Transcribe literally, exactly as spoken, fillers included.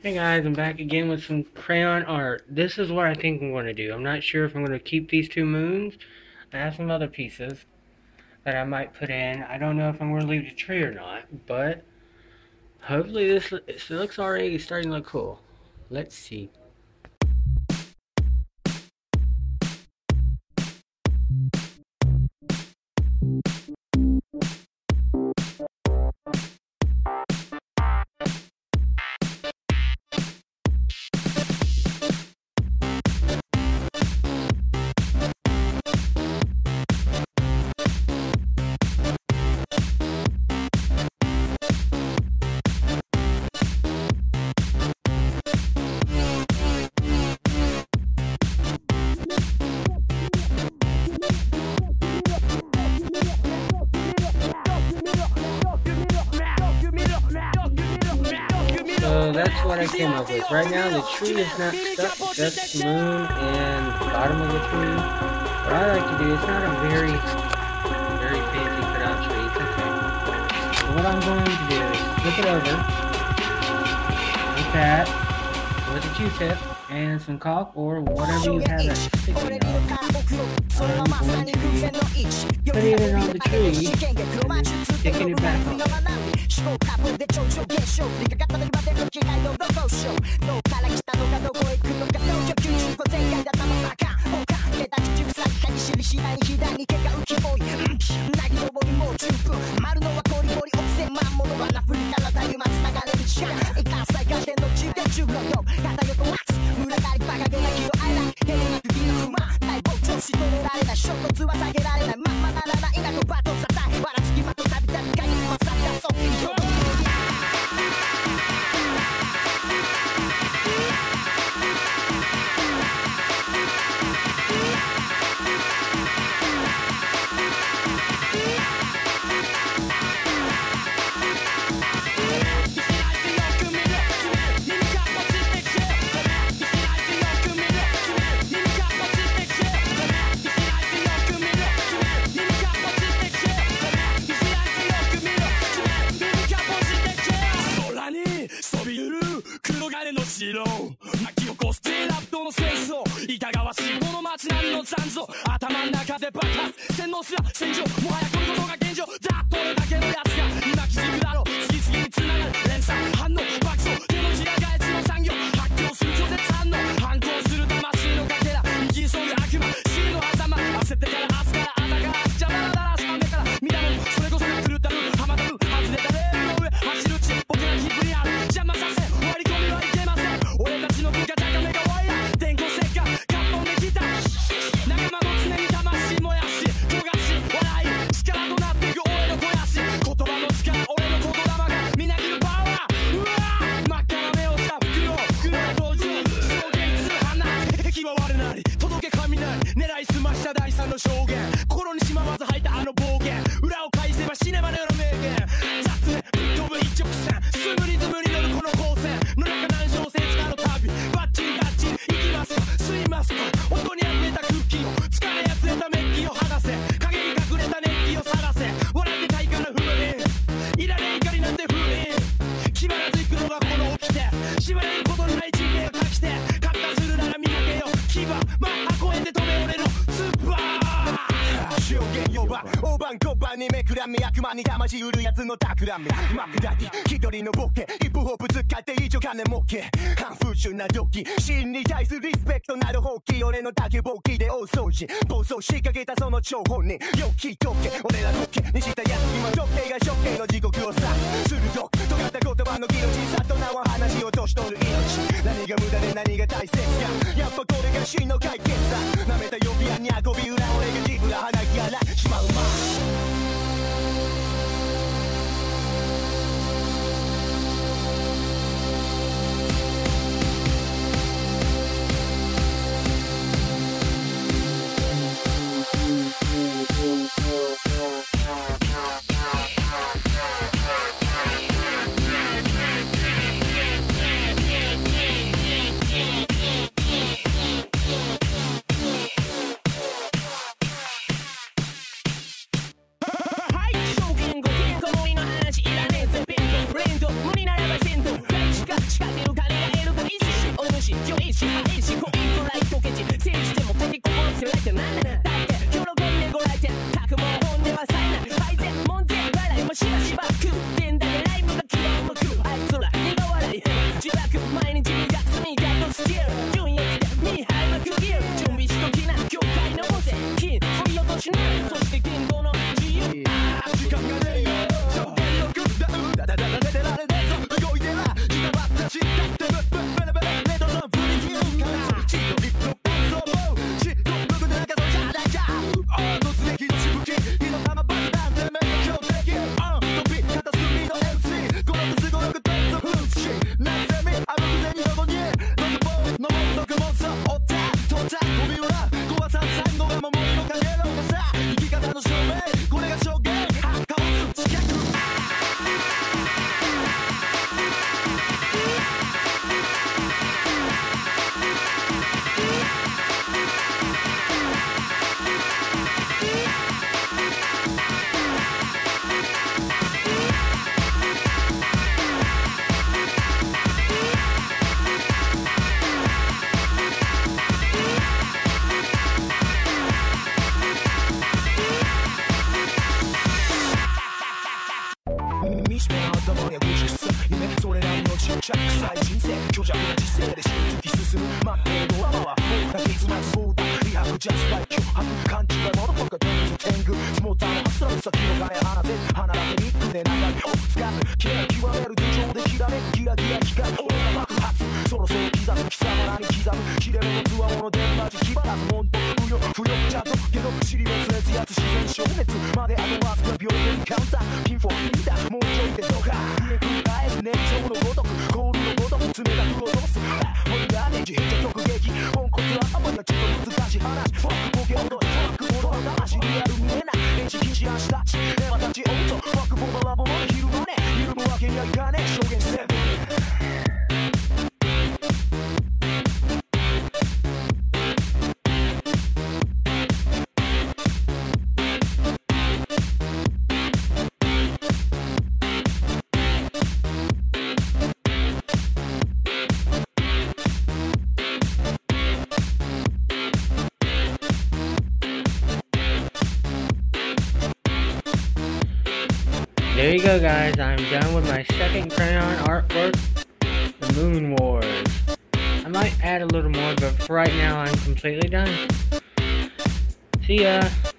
Hey guys, I'm back again with some crayon art. This is what I think I'm going to do. I'm not sure if I'm going to keep these two moons. I have some other pieces that I might put in. I don't know if I'm going to leave the tree or not, but hopefully this it looks already starting to look cool. Let's see. So that's what I came up with. Right now the tree is not stuck, just the moon and the bottom of the tree. What I like to do, it's not a very, very fancy cut out tree, it's okay. So what I'm going to do is flip it over, like that, with a Q-tip and some caulk or whatever you have that's sticking up. I'm going to be putting it on the tree and then sticking it back on. 末相談リハブジャスライク脅迫勘違いモノフォーク天狗天狗スモーターのハスラー先の金離せ鼻だけニックで長いをつかずきれい極める頭上できらめくギラギラ光る俺が爆発そろそろ刻む貴様らに刻む切れ目のつわものでマジ気張らずもんと不要不要ちゃんとけど尻滅裂やつ自然消滅まであとわずか秒でカウンターピンフォーピンだもうちょいでどうか家繰り返す熱情のごとく氷のごとく冷たく落とすホイダメージヒット直撃ポンコツは頭がちょっと難しい話フォックボケ踊りフォックボロの魂リアル見えない演じ禁止足たちエマたちオートフォックボバラボの昼間ね緩むわけにはいかねえ証言セブン There you go, guys. I'm done with my second crayon artwork, The Moon Wars. I might add a little more, but for right now, I'm completely done. See ya!